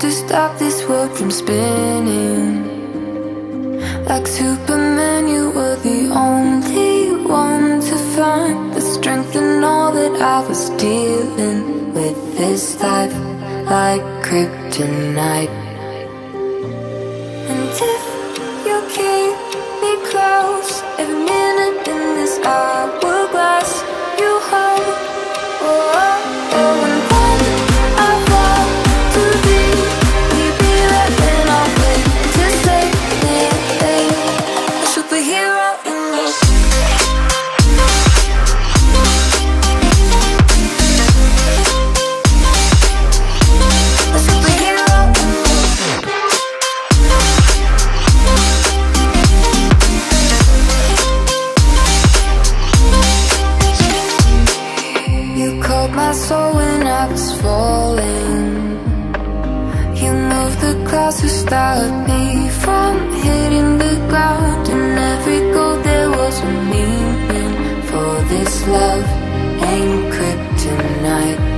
to stop this world from spinning. Like Superman, you were the only one to find the strength in all that I was dealing with this life, like kryptonite. And if you keep me close, every minute in this hourglass you hold. Oh, oh, oh, and when I fall to be, we'd be right then. I'll wait to save me, a superhero in me. A superhero in me. You called my soul when I was falling. You moved the clouds to stop me from hitting the ground. In every goal there was a meaning, for this love ain't kryptonite.